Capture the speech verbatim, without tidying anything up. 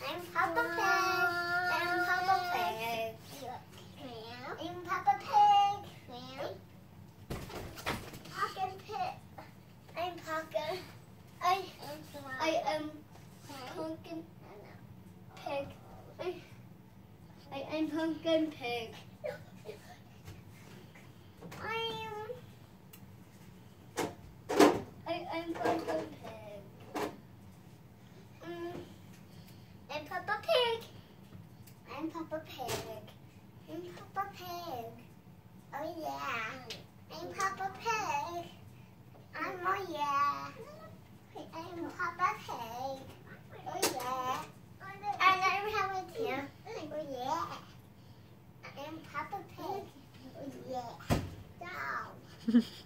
I'm Papa Pig. I'm Papa Pig. I'm Papa Pig. Pumpkin Pig. I'm Pumpkin. I I am Pumpkin Pig. I I am Pumpkin Pig. I am I am Pumpkin Pig. Mm, I'm Papa Pig. I'm Papa Pig. I'm Papa Pig. Oh yeah. I'm Papa Pig. I'm oh yeah. I'm Papa Pig. Oh yeah. And I'm Papa Pig. Oh yeah. I'm Papa Pig. Oh yeah. Down.